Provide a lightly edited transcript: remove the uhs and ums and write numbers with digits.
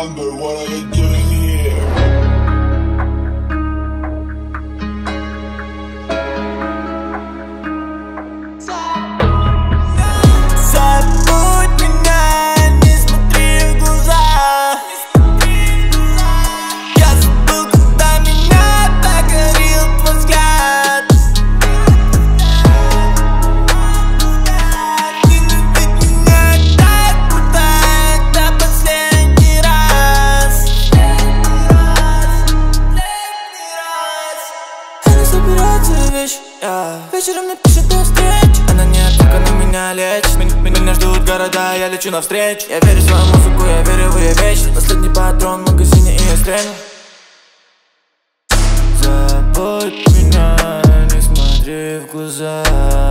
wonder what are you doing here? Забудь меня, не смотри в глаза. Я забыл, когда меня так горел твой взгляд. Ненавидь меня так, будто это последний раз. Она собирает свои вещи, вечером мне пишет до встречи. Она не только на меня лечит. Меня ждут города, я лечу навстречу. Я верю в свою музыку, я верю в ее вечность. Последний патрон в магазине и я стрельну. Забудь меня, не смотри в глаза.